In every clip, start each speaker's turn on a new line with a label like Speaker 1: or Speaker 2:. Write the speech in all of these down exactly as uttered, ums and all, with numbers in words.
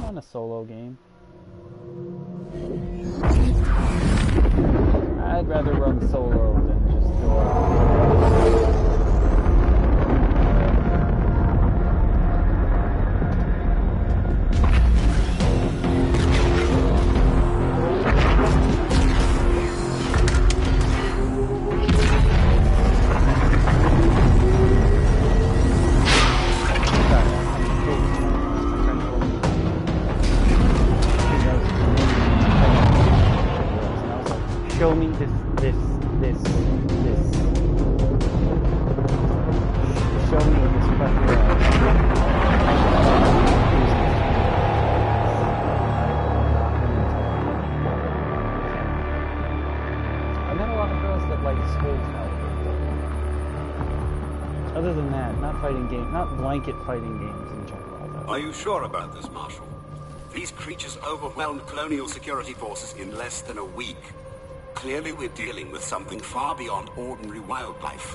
Speaker 1: run a solo game. I'd rather run solo than just go out. Show me this, this, this, this. Show me this fucking. I met a lot of girls that like Skull Calibur. Other than that, not fighting games, not blanket fighting games in general. Though.
Speaker 2: Are you sure about this, Marshal? These creatures overwhelmed colonial security forces in less than a week. Clearly we're dealing with something far beyond ordinary wildlife.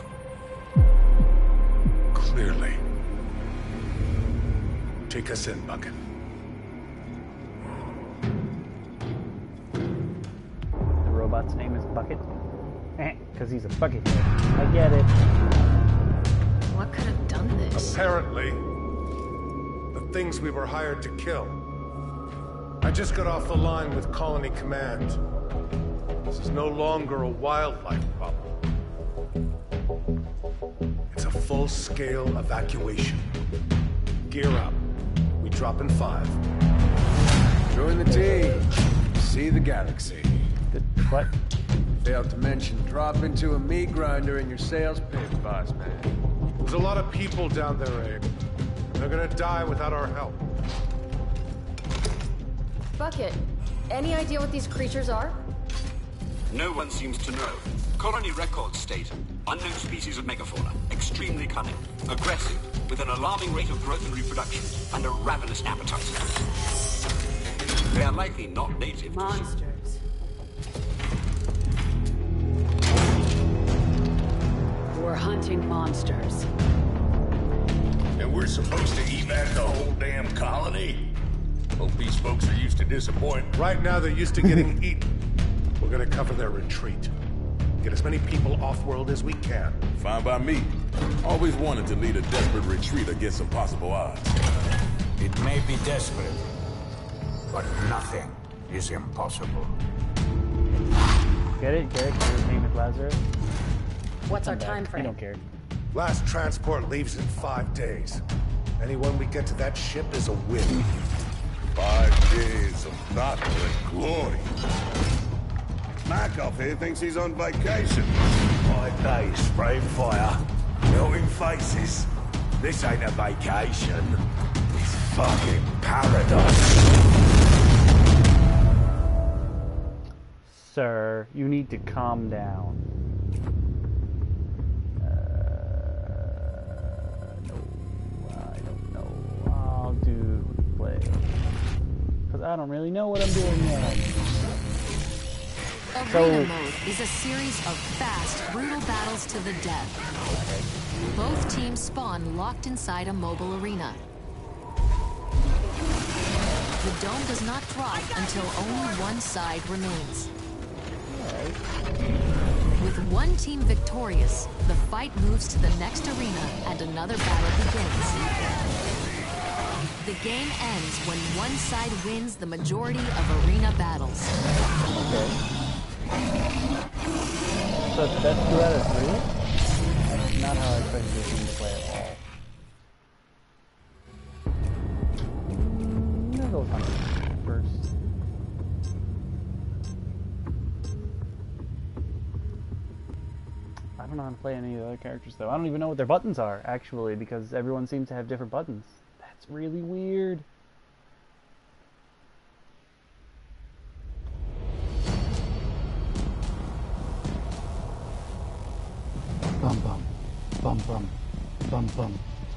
Speaker 3: Clearly. Take us in, Bucket.
Speaker 1: The robot's name is Bucket? Eh, because he's a bucket head. I get it.
Speaker 4: What could have done this?
Speaker 3: Apparently, the things we were hired to kill. I just got off the line with Colony Command. This is no longer a wildlife problem. It's a full-scale evacuation. Gear up. We drop in five.
Speaker 5: Join the team. See the galaxy.
Speaker 1: The what?
Speaker 5: Failed to mention drop into a meat grinder in your sales pitch, boss man.
Speaker 3: There's a lot of people down there, Abe. They're gonna die without our help.
Speaker 4: Bucket, any idea what these creatures are?
Speaker 2: No one seems to know. Colony records state unknown species of megafauna, extremely cunning, aggressive, with an alarming rate of growth and reproduction, and a ravenous appetite. They are likely not native
Speaker 6: monsters. We're hunting monsters.
Speaker 7: And we're supposed to evac the whole damn colony? Hope these folks are used to disappointment.
Speaker 3: Right now, they're used to getting eaten. We're gonna cover their retreat. Get as many people off-world as we can.
Speaker 7: Fine by me. Always wanted to lead a desperate retreat against impossible odds.
Speaker 8: It may be desperate, but nothing is impossible.
Speaker 1: Get it? Get it? His name is Lazarus?
Speaker 4: What's our time frame?
Speaker 1: You don't care.
Speaker 3: Last transport leaves in five days. Anyone we get to that ship is a win.
Speaker 7: Five days of battle and glory. Markov here thinks he's on vacation.
Speaker 8: Five days spraying fire, melting faces. This ain't a vacation. It's fucking paradise.
Speaker 1: Sir, you need to calm down. Uh, no, I don't know. I'll do play. Because I don't really know what I'm doing yet.
Speaker 9: Arena
Speaker 1: So,
Speaker 9: mode is a series of fast, brutal battles to the death. Both teams spawn locked inside a mobile arena. The dome does not drop until only one side remains. With one team victorious, the fight moves to the next arena and another battle begins. The game ends when one side wins the majority of arena battles.
Speaker 1: Okay. So it's best two out of three? That's not how I expected this game to play at all. I'm gonna go with Hunter first. I don't know how to play any of the other characters though. I don't even know what their buttons are, actually, because everyone seems to have different buttons. That's really weird. Bum bum, bum bum, bum bum.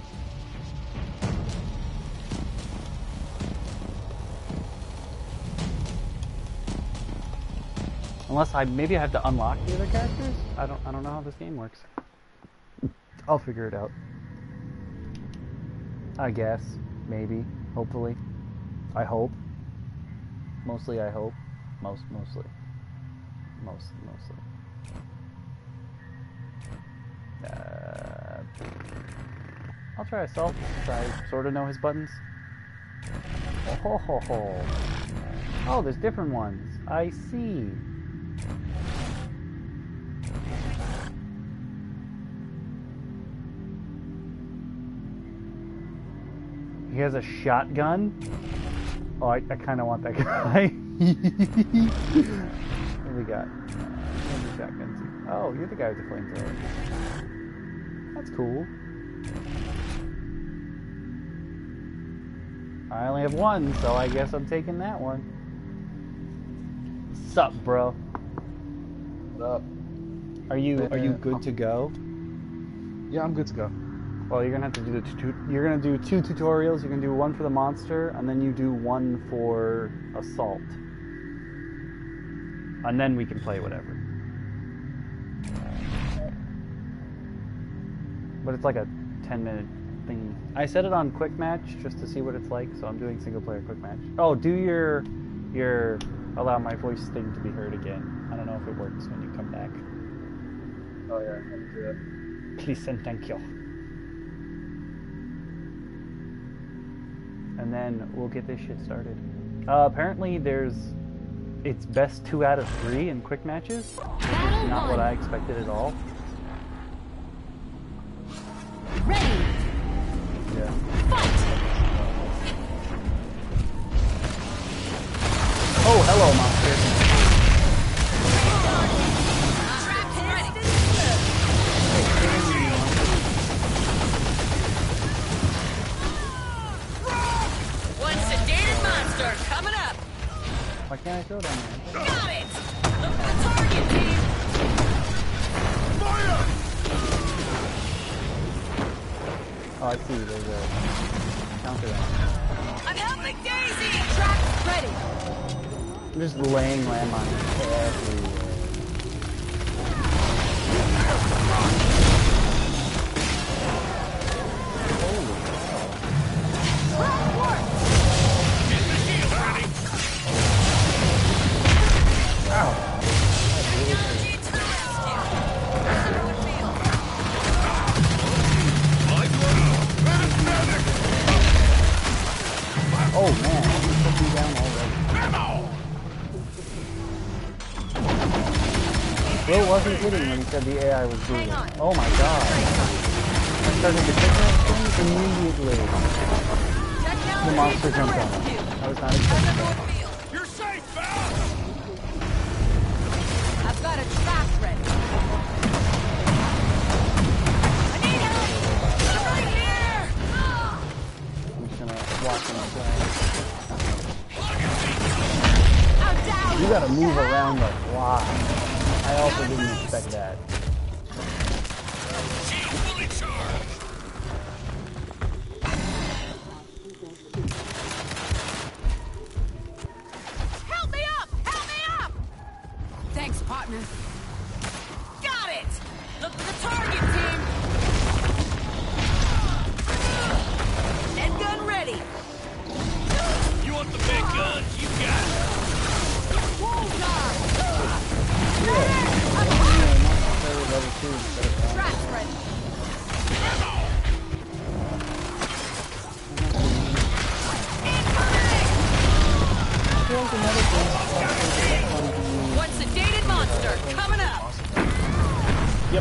Speaker 1: Unless I maybe I have to unlock the other characters. I don't I don't know how this game works. I'll figure it out. I guess, maybe, hopefully. I hope. Mostly I hope. Most, mostly. Most, mostly. Uh, I'll try assault, since I sort of know his buttons. Oh, ho, ho, ho. Oh, there's different ones. I see. He has a shotgun? Oh, I, I kind of want that guy. What do we got? Uh, shotgun too. Oh, you're the guy with the flamethrower. That's cool. I only have one, so I guess I'm taking that one. Sup, bro?
Speaker 10: What up?
Speaker 1: Are you are you good to go?
Speaker 10: Yeah, I'm good to go.
Speaker 1: Well, you're gonna have to do the two. You're gonna do two tutorials. You're gonna do one for the monster, and then you do one for assault, and then we can play whatever. But it's like a ten minute thing. I set it on quick match just to see what it's like, so I'm doing single player quick match. Oh, do your your allow my voice thing to be heard again. I don't know if it works when you come back.
Speaker 10: Oh yeah, let me do that.
Speaker 1: Please and thank you. And then we'll get this shit started. Uh, apparently there's, it's best two out of three in quick matches.
Speaker 9: Battle
Speaker 1: Not
Speaker 9: one.
Speaker 1: what I expected at all.
Speaker 9: Ready.
Speaker 1: Yeah.
Speaker 9: Fight.
Speaker 1: Oh, hello, monster.
Speaker 11: One sedated monster coming up.
Speaker 1: Why can't I throw down there?
Speaker 11: Got it. Look for the target, team. Fire!
Speaker 1: Oh, I see. There's a counter there.
Speaker 11: I'm helping Daisy. Trap ready.
Speaker 1: I'm just laying landmines everywhere. Oh man, he put me down already. Will wasn't kidding when he said the A I was doing it. Oh my god. I started to pick that thing immediately. The monster jumped on it. I was not expecting that.
Speaker 11: You're safe, pal. I've got a trap ready. I need help. I'm right here.
Speaker 1: I'm just gonna walk in play.
Speaker 11: I'm down.
Speaker 1: You gotta move around a lot. I also didn't expect that.
Speaker 7: Shield fully charged.
Speaker 11: Help me up! Help me up!
Speaker 9: Thanks, partner.
Speaker 11: Got it! Look for the target, team! Head gun ready!
Speaker 7: You want the big guns? You got it.
Speaker 1: Level two instead of one.
Speaker 11: Trap ready! One sedated monster coming up!
Speaker 1: Yep.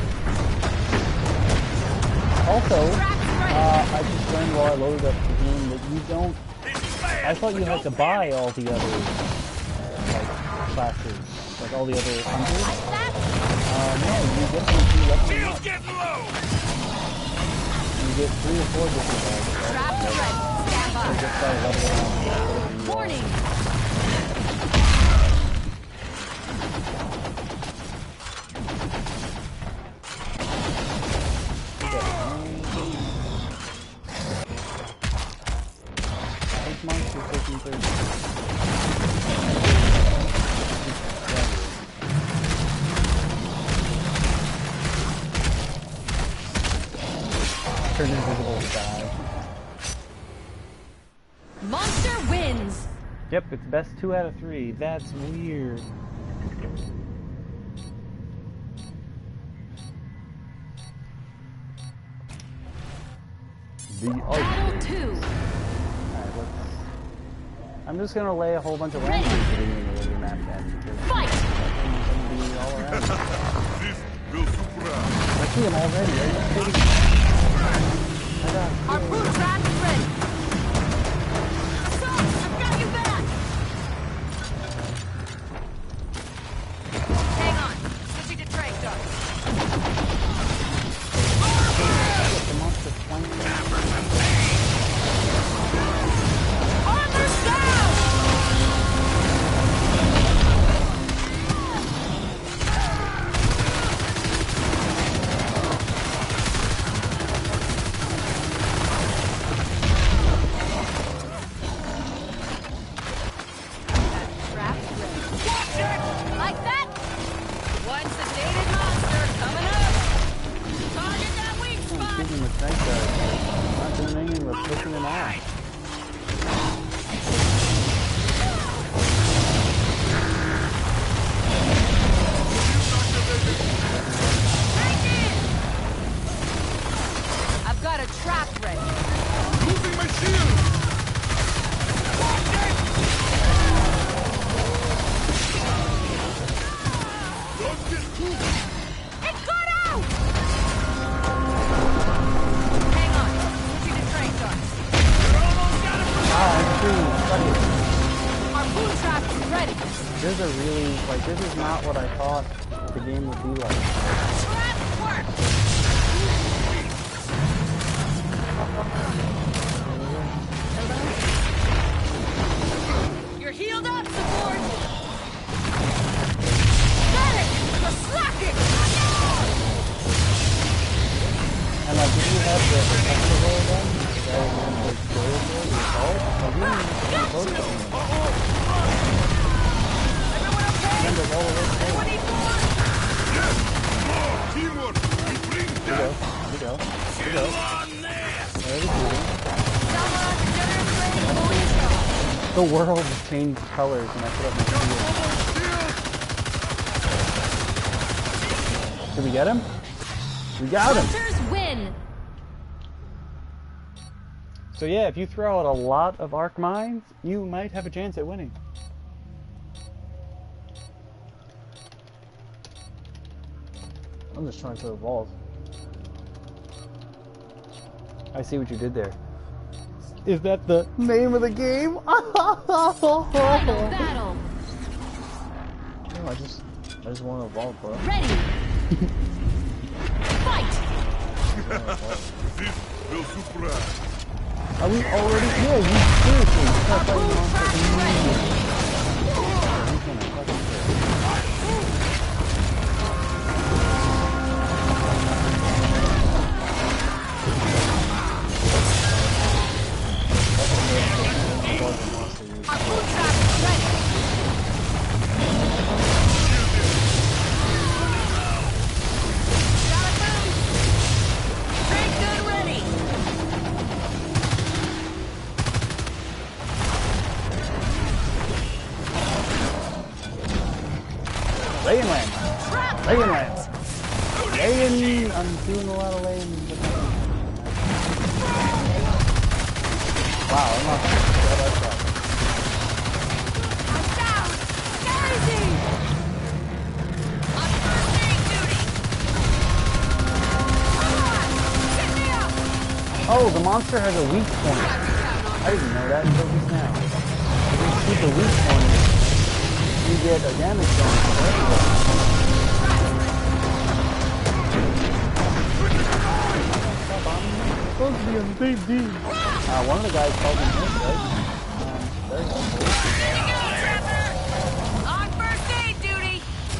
Speaker 1: Also, uh, I just learned while I loaded up the game that you don't... I thought you had to buy all the other uh, like, classes, like all the other hunters. Uh, no, you get them if you level them up.
Speaker 7: Getting low.
Speaker 1: You get three or four different guys.
Speaker 9: Trap ready. Stand
Speaker 1: So
Speaker 9: by.
Speaker 1: just by leveling up.
Speaker 9: Warning.
Speaker 1: Six months, you're taking thirty. Turn invisible, die.
Speaker 9: Monster wins.
Speaker 1: Yep, it's best two out of three. That's weird. The
Speaker 9: Battle two.
Speaker 1: Alright, let's... I'm just gonna lay a whole bunch of language at the beginning of the map then, because
Speaker 9: Fight!
Speaker 1: it's gonna be all around. I see him already. Are you kidding me? I got
Speaker 11: Harpoon trap is ready. Assault! I've got you back! Hang on. Switching to trank darts.
Speaker 1: the monster flanking.
Speaker 11: Armor's down! Trap ready. Watch it! Like that? One sedated monster coming up. Target that weak
Speaker 1: I'm
Speaker 11: spot.
Speaker 1: shooting with tank guys. Not doing anything but pushing them off.
Speaker 11: I've got a trap ready.
Speaker 7: Losing my shield!
Speaker 11: It got out! Hang on. Switching to trank darts.
Speaker 1: Ah, I'm shooting. Fuck
Speaker 11: Harpoon trap is ready.
Speaker 1: it. This is a really, like, this is not what I thought the game would be like.
Speaker 11: Trap work. You're healed up, support. Got it. You're slacking.
Speaker 1: And like, if you have the protector roll then, rather than the durable result, like, you don't even have to close to them.
Speaker 11: Everyone okay?
Speaker 1: Send it all the way to
Speaker 11: Anyone
Speaker 1: the
Speaker 11: need more?
Speaker 7: Teamwork! We bring
Speaker 1: Here we go. Here we go. Here we go. There we go.
Speaker 11: Someone, generous blade, fully charged.
Speaker 1: The world has changed colors when I put up my shield. Did we get him? We got him!
Speaker 9: Hunters win.
Speaker 1: So yeah, if you throw out a lot of arc mines, you might have a chance at winning. I'm just trying to throw balls. I see what you did there. Is that the name of the game?
Speaker 9: Final battle.
Speaker 10: No, I just, I just want to evolve, bro.
Speaker 9: Ready. Fight.
Speaker 1: Are we already? Yeah, you seriously. Start fighting
Speaker 9: Harpoon
Speaker 1: monsters
Speaker 9: trap
Speaker 1: immediately.
Speaker 9: ready.
Speaker 1: He's gonna fucking kill.
Speaker 11: Harpoon trap is ready. Got a move. Trank gun ready.
Speaker 1: Laying land.
Speaker 11: Trap
Speaker 1: Laying land. Laying. I'm doing a lot of laying. but- Wow, I'm not sure that's right.
Speaker 11: I'm down. Daisy. On first aid duty. Come on. Get me up.
Speaker 1: Oh, the monster has a weak point. I didn't know that until just now. If you shoot the weak point, you get a damage bonus for everyone. It's supposed to be on the same team. Uh, one of the guys called him hit, right? Um, very helpful.
Speaker 11: There you go, Trapper. On first aid duty.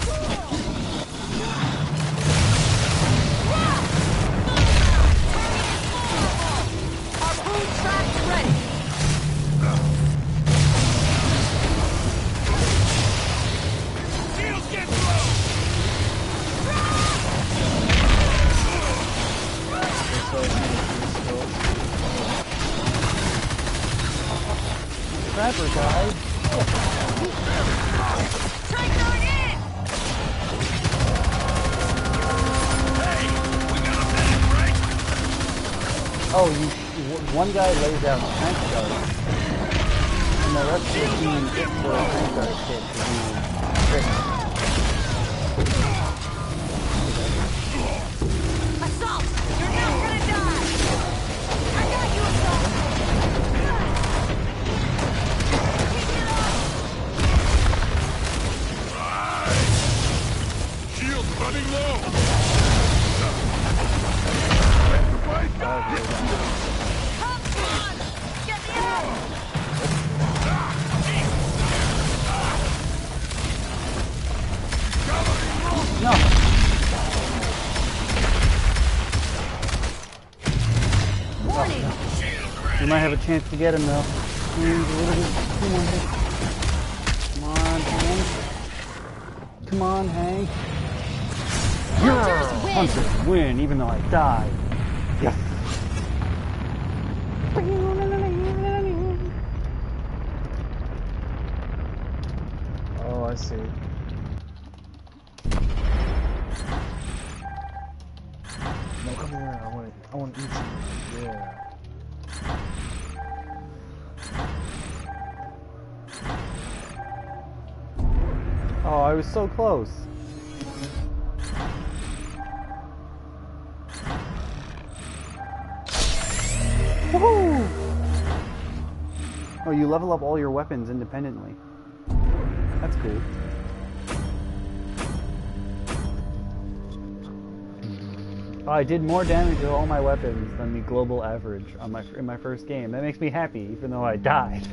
Speaker 11: Harpoon trap ready.
Speaker 7: Shields get low!
Speaker 1: Trapper guy.
Speaker 11: Try going in!
Speaker 7: Hey, we got a minute break.
Speaker 1: Oh, you, you, one guy lays down the tank guard, and the rest of the team hits the tank guard kit to do tricks.
Speaker 11: Assault! You're not gonna die! I got you, Assault! Keep it up!
Speaker 7: Right. Shield running low.
Speaker 11: Come on! Get me out!
Speaker 1: No!
Speaker 11: Warning!
Speaker 1: You might have a chance to get him though. Please, a little bit. Come on, Hank. Come on, Hank. Come on, Hank.
Speaker 11: Hunters win!
Speaker 1: Hunters win, even though I died. Yes.
Speaker 10: Oh, I see. No, come here. I want to. I want to eat you. Yeah.
Speaker 1: Oh, I was so close. Woohoo! Oh, you level up all your weapons independently. That's cool. Oh, I did more damage to all my weapons than the global average on my in my first game. That makes me happy, even though I died.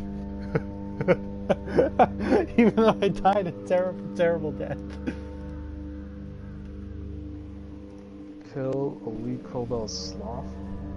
Speaker 1: Even though I died a terrible, terrible death.
Speaker 10: Kill elite Cobalt Sloth.